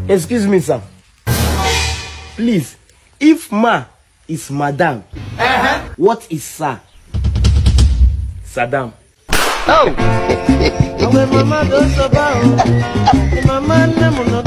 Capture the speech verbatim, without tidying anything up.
Excuse me, sir. Please, if ma is madam, uh-huh. what is sir? Saddam. Oh!